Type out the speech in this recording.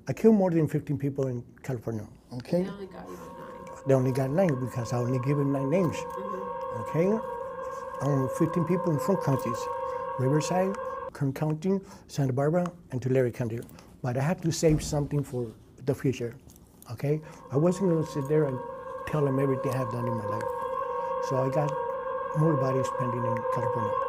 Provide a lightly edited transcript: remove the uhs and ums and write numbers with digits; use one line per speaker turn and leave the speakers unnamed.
I killed more than 15 people in California, okay?
They only got you with 9.
They only got 9 because I only gave them 9 names, okay? I own 15 people in 4 counties, Riverside, Kern County, Santa Barbara, and Tulare County. But I had to save something for the future, okay? I wasn't gonna sit there and tell them everything I've done in my life. So I got more bodies pending in California.